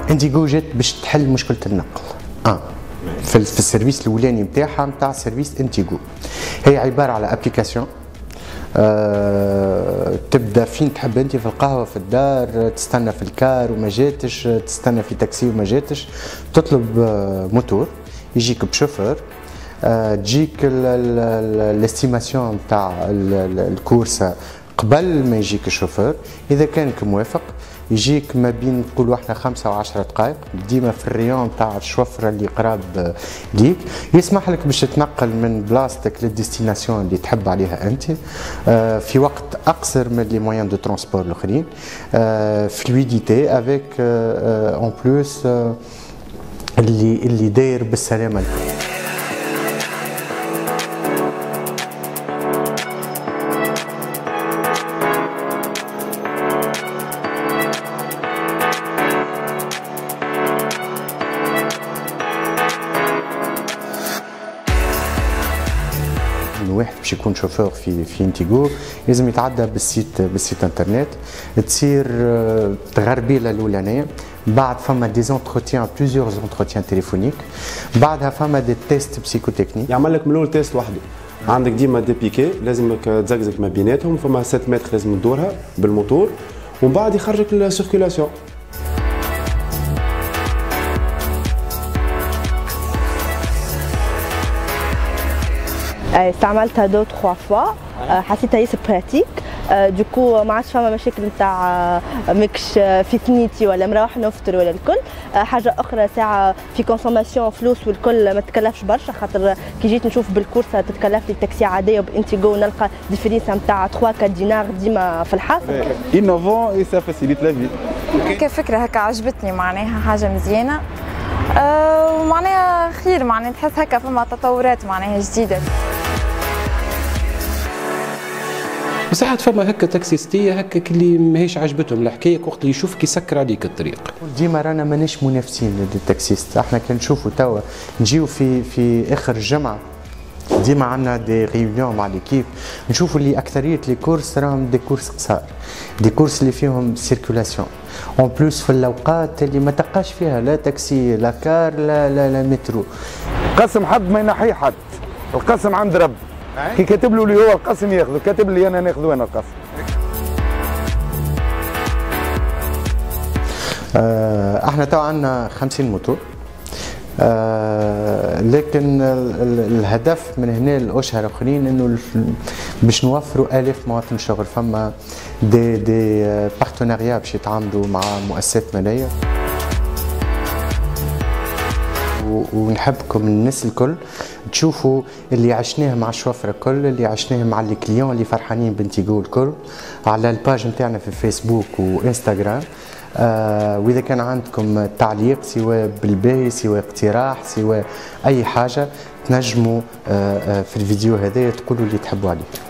انديغو جات باش تحل مشكله النقل. في السيرفيس الاولاني نتاعها نتاع سيرفيس انديغو، هي عباره على ابليكاسيون تبدا فين تحب انت، في القهوه في الدار، تستنى في الكار وما جاتش، تستنى في تاكسي وما جاتش، تطلب موتور يجيك بشوفور، تجيك الاستيماسيون تاع الكورسه قبل ما يجيك الشوفور، اذا كانك موافق يجيك ما بين نقولوا احنا 5 و 10 دقائق ديما في الريون تاع الشوفره اللي قراب ليك، يسمح لك باش تتنقل من بلاصتك للديستيناسيون اللي تحب عليها انت في وقت اقصر من لي مويان دو ترونسبور الاخرين، فلويديتي افيك اون بلوس اللي داير بالسلامه. واحد باش يكون شوفور في انتيغو لازم يتعدى بالسيت انترنت، تصير تغربيله الاولانيه، بعد فما دي زونتروتيان بليزيور زونتروتيان تليفونيك، بعدها فما دي تيست بسيكوتكنيك. يعمل لك من الاول تيست وحده، عندك ديما دي بيكي لازمك تزقزق ما بيناتهم، فما 7 متر لازم تدورها بالموتور، ومن بعد يخرجك السيركيلاسيون. استعملتها 2 3 فوا، حسيتها ياسر براتيك، دوكو ما عادش فما مشاكل نتاع ماكش في ثنيتي ولا مروح نفطر ولا الكل. حاجه اخرى ساعه في كونسوماسيون فلوس والكل ما تكلفش برشا، خاطر كي جيت نشوف بالكورسه تتكلف لي التاكسي عاديه وبانتيغو نلقى ديفيرينس نتاع 3 4 دينار ديما في الحاصل. انوفون اي سا فاسيليت لا في. هكا فكره هكا عجبتني، معناها حاجه مزيانه، ومعناها خير، معناها تحس هكا فما تطورات معناها جديده. بصح فما هكا تاكسيستيه هكا اللي ماهيش عجبتهم الحكايه وقت اللي يشوفك يسكر عليك الطريق. ديما رانا ماناش منافسين للتاكسيست، احنا كي نشوفوا توا نجيو في اخر الجمعه ديما عندنا دي ريونيون مع ليكيب، نشوفوا اللي اكثريه لي كورس راهم دي كورس قصار، دي كورس اللي فيهم سيركولاسيون اون بلوس في الاوقات اللي ما تلقاش فيها لا تاكسي لا كار لا مترو. قسم حد ما ينحي حد، القسم عند رب، كي كاتب له اللي هو القسم ياخذه، كاتب لي انا ناخذه انا القسم. احنا تو عندنا 50 موتور، لكن الهدف من هنا لاشهر اخرين انه باش نوفروا الاف مواطن شغل، فما دي بارتناريا باش يتعاملوا مع مؤسسات ماليه، ونحبكم الناس الكل تشوفوا اللي عشناه مع الشوفره الكل، اللي عشناه مع الكليون اللي فرحانين بانتيغو الكل على الباج نتاعنا في فيسبوك وانستغرام. واذا كان عندكم تعليق سواء بالباهي سواء اقتراح سواء اي حاجه تنجموا في الفيديو هذا تقولوا اللي تحبوا عليه.